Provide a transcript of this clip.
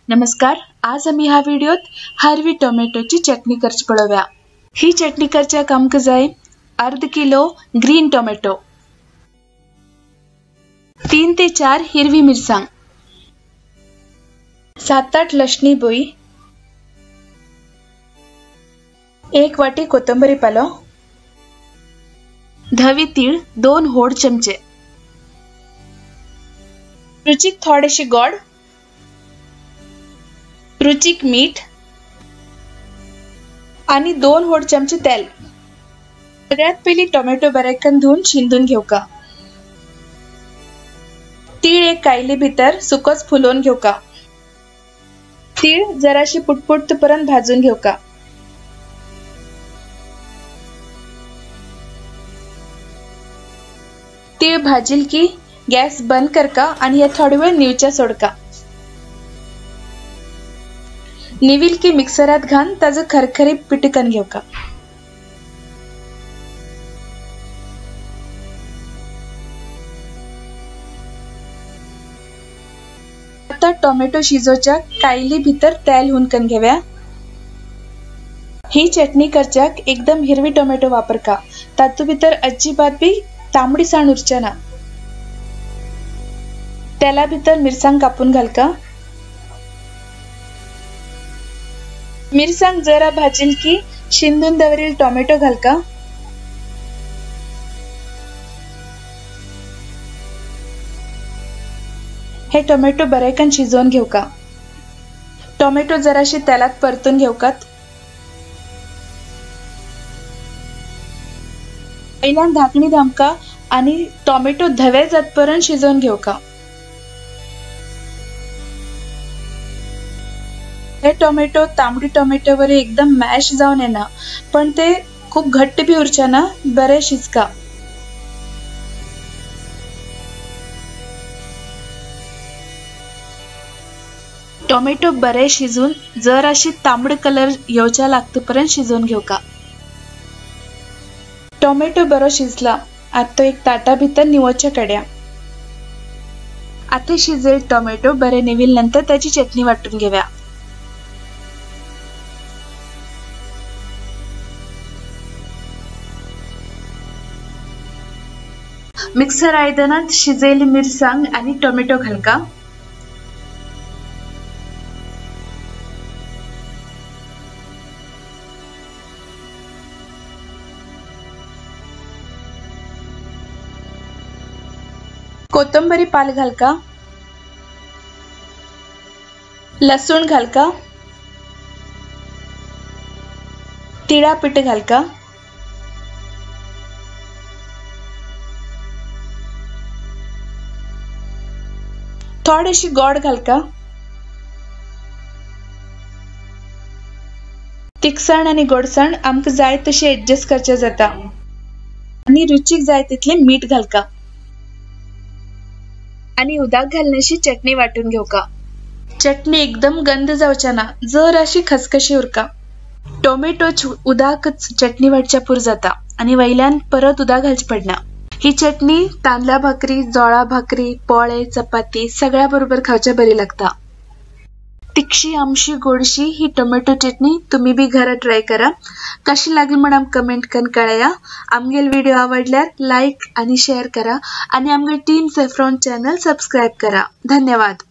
नमस्कार, आज आम्ही ह्या व्हिडिओत हरवी टोमॅटोची चटणी करची पळवूया। ही चटणी करच्या काम जाय अर्ध किलो ग्रीन टोमॅटो, 3 ते 4 हिरवी मिरसांग, 7-8 लसणी बोई, 1 वाटी कोथिंबीर पालो, धवी तीळ 2 होड चमचे, रुचीक थोडेशी गोड, रुचीक मीठ आणि 2 होड चमचे तेल। सगळ्यात पहिली टोमॅटो बरेकन धुवून शिंदून घेऊका। तीळ एक कायली भीतर सुकोच फुलवून घेऊका। तीळ जराशी पुटपुट पर्यंत भाजून घेऊका। तीळ भाजील की गॅस बंद करका आणि या थोडी वेळ निवच्या सोडका। निविल की मिक्सरात घान ताज खरखरी पिटकन घेऊका। आता टोमॅटो शिजोच्या कायली भीतर तेल हुनकन घेव्या। ही चटणी करच्याक एकदम हिरवी टोमॅटो वापरका, तातू भीतर अजिबात बी तांबडी साण उरच्या ना। तेला भीतर मिरसांग कापून घालका। मिरसांग जरा भाजील की शिंदून दवरील टोमॅटो घालका। हे टोमॅटो बरेकन शिजवून घेऊका। टोमॅटो जराशी तेलात परतून घेऊकात। पहिल्यांद धाकणी धामका आणि टोमॅटो धवे जातपर्यंत शिजवून घेऊका। हे टोमॅटो तांबडी टोमॅटोवर एकदम मॅश जाऊन येना, पण ते खूप घट्ट भी उरच्या ना, बरे शिजका। टोमॅटो बरे शिजून जराशी तांबड कलर येवच्या लागतपर्यंत शिजवून घेऊका। टोमॅटो बरो शिजला, आता एक ताटा भीतर निवोच्या कड्या। आता शिजेल टोमॅटो बरे निविल नंतर त्याची चटणी वाटून घेव्या। मिक्सर आयदनात शिजेली मिरसांग आणि टोमॅटो घालका। कोथिंबीर पाल घालका। लसूण घालका। तिळा पीठ घालका। थोडीशी गोड घालका। तिखसण आणि गोडसण आमक जाय तशी ऍडजस्ट करचे जाता आणि रुचीक जाय तितले मीठ घालका आणि उदक घालण्याशी चटणी वाटून घेऊका। चटणी एकदम गंध जावच्या ना, जराशी खसखशी उरका। टोमॅटो उदाकच चटणी वाटच्या पुर जाता आणि वयल्यान परत उदक घालचे पडना। ही चटणी तांदळा भाकरी, जोळा भाकरी, पोळे, चपाती सगळ्या बरोबर खावच्या बरी लागता। तिखशी आमशी गोडशी ही टोमॅटो चटणी तुम्ही बी घरात ट्राय करा। कशी लागली म्हणून कमेंट कन कळया। आमगेल व्हिडिओ आवडल्यार लाईक आणि शेअर करा आणि आमगे टीम सेफ्रॉन चॅनल सबस्क्राइब करा। धन्यवाद।